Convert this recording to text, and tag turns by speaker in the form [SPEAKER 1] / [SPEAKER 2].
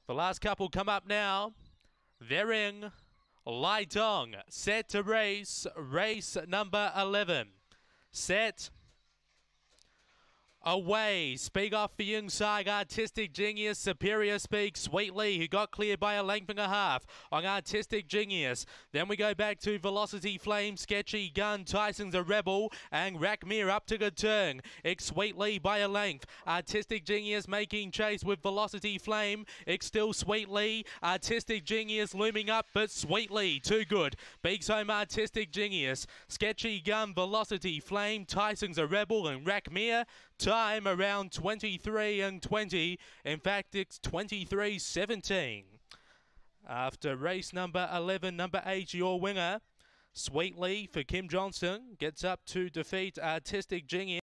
[SPEAKER 1] The last couple come up now. They're in. Lai Dong set to race. Race number 11. Set. Away, Speak Off for Young Sag, Artistic Genius, Superior Speak, Sweetly, who got cleared by a length and a half on Artistic Genius. Then we go back to Velocity Flame, Sketchy Gun, Tyson's a Rebel, and Rackmere up to good turn. It's Sweetly by a length. Artistic Genius making chase with Velocity Flame. It's still Sweetly. Artistic Genius looming up, but Sweetly too good. Beaks home Artistic Genius. Sketchy Gun, Velocity Flame, Tyson's a Rebel, and Rackmere. Time around 23 and 20. In fact, it's 23:17. After race number 11, number 8, your winner, Sweetly for Kim Johnston, gets up to defeat Artistic Genius.